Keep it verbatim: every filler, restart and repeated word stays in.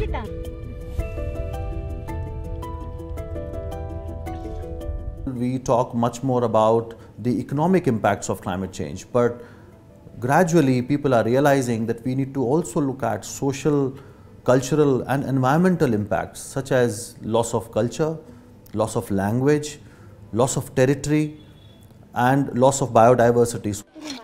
बेटा। We talk much more about the economic impacts of climate change, but gradually people are realizing that we need to also look at social, cultural and environmental impacts such as loss of culture, loss of language, loss of territory and loss of biodiversity.